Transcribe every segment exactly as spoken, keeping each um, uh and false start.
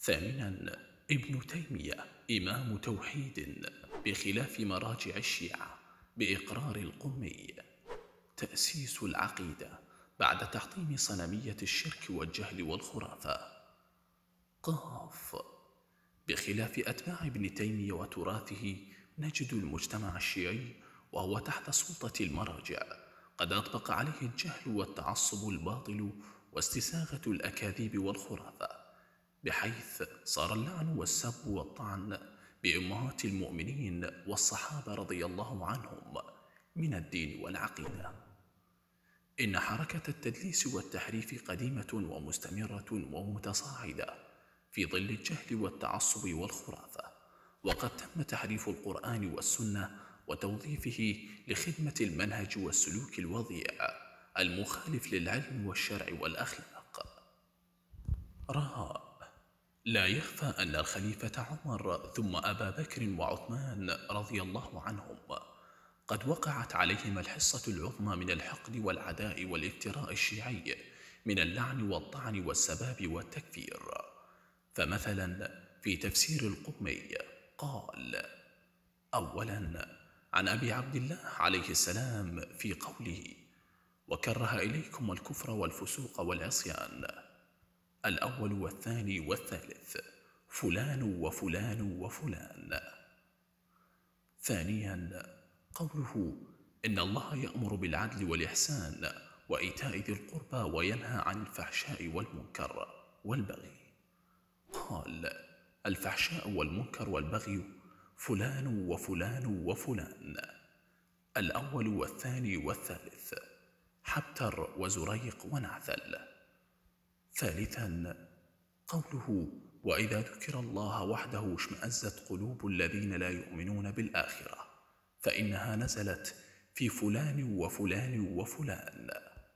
ثامنا، ابن تيمية إمام توحيد بخلاف مراجع الشيعة بإقرار القمي. تأسيس العقيدة بعد تحطيم صنمية الشرك والجهل والخرافة. قاف، بخلاف أتباع ابن تيمية وتراثه نجد المجتمع الشيعي وهو تحت سلطة المراجع قد أطبق عليه الجهل والتعصب الباطل واستساغة الأكاذيب والخرافة، بحيث صار اللعن والسب والطعن بأمهات المؤمنين والصحابة رضي الله عنهم من الدين والعقيدة. إن حركة التدليس والتحريف قديمة ومستمرة ومتصاعدة في ظل الجهل والتعصب والخرافة، وقد تم تحريف القرآن والسنة وتوظيفه لخدمة المنهج والسلوك الوضيع المخالف للعلم والشرع والأخلاق. راء، لا يخفى أن الخليفة عمر ثم أبا بكر وعثمان رضي الله عنهم قد وقعت عليهم الحصة العظمى من الحقد والعداء والافتراء الشيعي من اللعن والطعن والسباب والتكفير. فمثلا في تفسير القمي قال: أولا عن أبي عبد الله عليه السلام في قوله: وكره إليكم الكفر والفسوق والعصيان. الأول والثاني والثالث فلان وفلان وفلان. ثانيا قوله: إن الله يأمر بالعدل والإحسان وإيتاء ذي القربى وينهى عن الفحشاء والمنكر والبغي. قال: الفحشاء والمنكر والبغي فلان وفلان وفلان. الأول والثاني والثالث حبتر وزريق ونعثل. ثالثا قوله: وإذا ذكر الله وحده اشمأزت قلوب الذين لا يؤمنون بالآخرة، فإنها نزلت في فلان وفلان وفلان.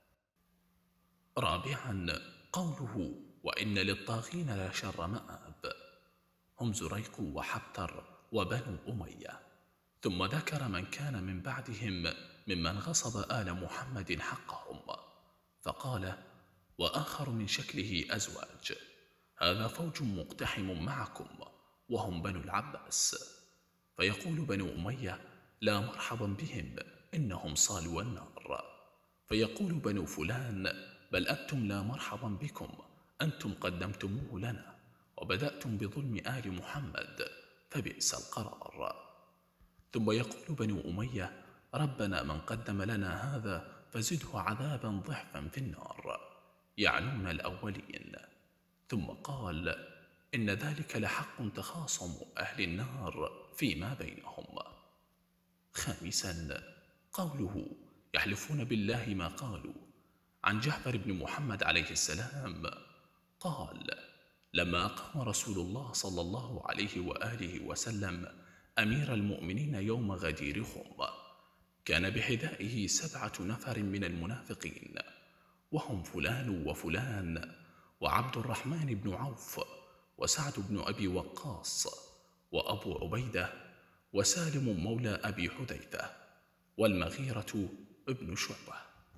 رابعا قوله: وإن للطاغين لشر مآب، هم زريق وحبتر وبنو أمية. ثم ذكر من كان من بعدهم ممن غصب آل محمد حقهم، فقال: وآخر من شكله أزواج، هذا فوج مقتحم معكم وهم بنو العباس. فيقول بنو أمية: لا مرحبا بهم إنهم صالوا النار. فيقول بنو فلان: بل أنتم لا مرحبا بكم، أنتم قدمتموه لنا وبدأتم بظلم آل محمد فبئس القرار. ثم يقول بنو أمية: ربنا من قدم لنا هذا فزده عذابا ضعفا في النار، يعنون الأولين. ثم قال: إن ذلك لحق تخاصم أهل النار فيما بينهم. خامسا قوله: يحلفون بالله ما قالوا. عن جعفر بن محمد عليه السلام قال: لما أقام رسول الله صلى الله عليه وآله وسلم أمير المؤمنين يوم غدير خم، كان بحذائه سبعة نفر من المنافقين، وهم فلان وفلان وعبد الرحمن بن عوف وسعد بن أبي وقاص وأبو عبيدة وسالم مولى أبي حذيفة والمغيرة ابن شعبة.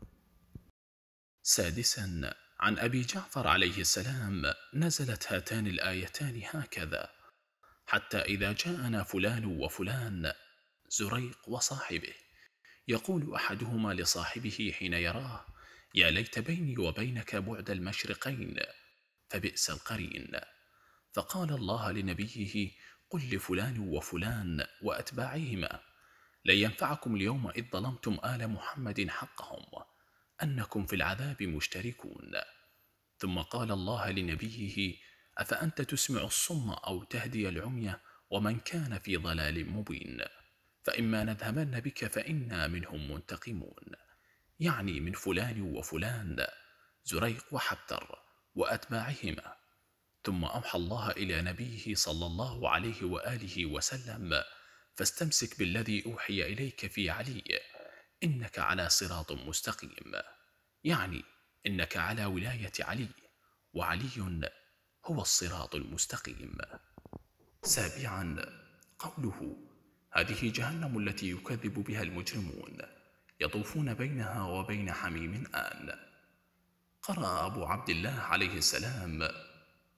سادسا عن أبي جعفر عليه السلام نزلت هاتان الآيتان هكذا: حتى إذا جاءنا فلان وفلان زريق وصاحبه، يقول أحدهما لصاحبه حين يراه: يا ليت بيني وبينك بعد المشرقين فبئس القرين. فقال الله لنبيه: قل لفلان وفلان وأتباعهما: لن ينفعكم اليوم إذ ظلمتم آل محمد حقهم أنكم في العذاب مشتركون. ثم قال الله لنبيه: أفأنت تسمع الصم أو تهدي العمي ومن كان في ضلال مبين، فإما نذهبن بك فإنا منهم منتقمون، يعني من فلان وفلان زريق وحبتر وأتباعهما. ثم أوحى الله إلى نبيه صلى الله عليه وآله وسلم: فاستمسك بالذي أوحي إليك في علي إنك على صراط مستقيم، يعني إنك على ولاية علي، وعلي هو الصراط المستقيم. سابعا قوله: هذه جهنم التي يكذب بها المجرمون يطوفون بينها وبين حميم آن. قرأ أبو عبد الله عليه السلام: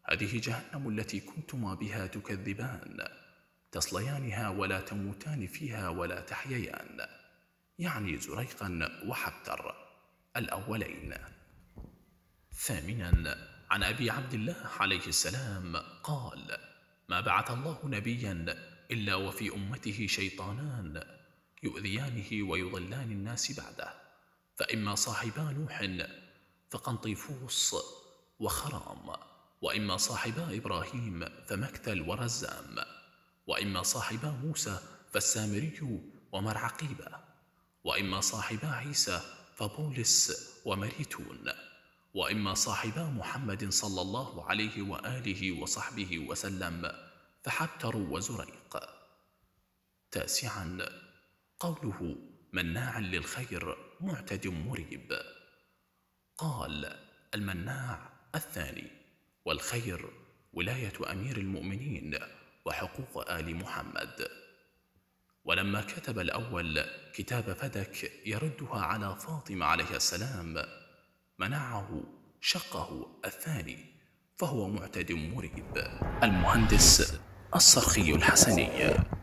هذه جهنم التي كنتما بها تكذبان، تصليانها ولا تموتان فيها ولا تحييان، يعني زريقا وحبتر الأولين. ثامنا، عن أبي عبد الله عليه السلام قال: ما بعث الله نبيا إلا وفي أمته شيطانان يؤذيانه ويضلان الناس بعده، فإما صاحبا نوح فقنطيفوس وخرام، وإما صاحبا إبراهيم فمكتل ورزام، وإما صاحبا موسى فالسامري ومرعقيبة، وإما صاحبا عيسى فبولس ومريتون، وإما صاحبا محمد صلى الله عليه وآله وصحبه وسلم فحبتر وزريق. تاسعا، قوله مناع للخير معتد مريب. قال: المناع الثاني، والخير ولاية أمير المؤمنين وحقوق آل محمد. ولما كتب الأول كتاب فدك يردها على فاطمة عليه السلام، منعه شقه الثاني فهو معتد مريب. المهندس الصرخي الحسني.